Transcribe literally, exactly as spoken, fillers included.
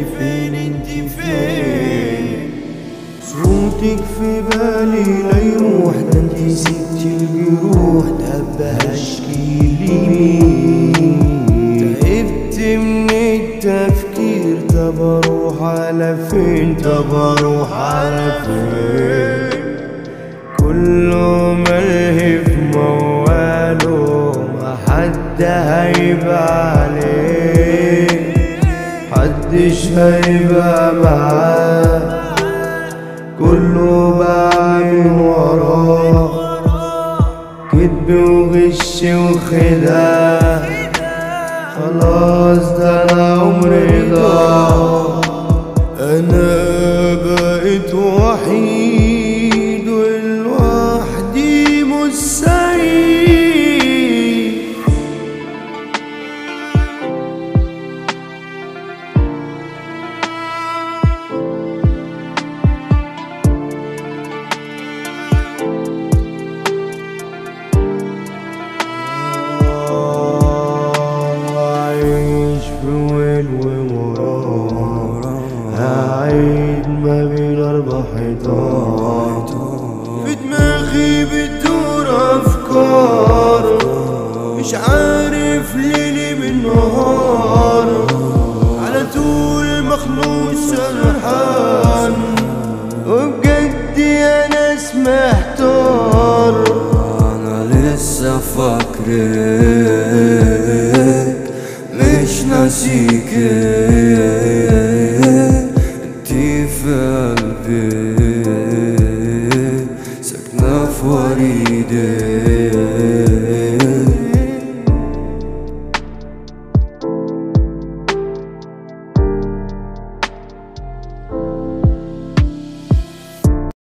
فين انت فين؟ صوتك في بالي لا يروح، ده انت سبتي الجروح، ده بشكي لمين؟ تعبت من التفكير، طب اروح على فين؟ طب اروح على فين؟ كله ملهي في مواله، ما حد هيبقى عليه، محدش هيبقى معاه، كله بقى من وراه كدب وغش وخداع. خلاص ده انا عمري ضاع، انا بقيت وحيد ولوحدي مش سعيد. قاعد ما بين أربع حيطان، في دماغي بتدور أفكار، مش عارف ليلي من نهار، على طول مخنوق سرحان، وبجد يا ناس محتار. أنا لسه فاكرك مش ناسيك،